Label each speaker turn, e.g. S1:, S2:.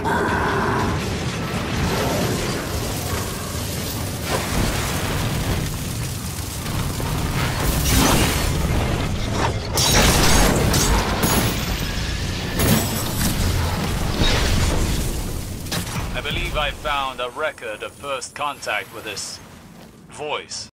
S1: I believe I found a record of first contact with this voice.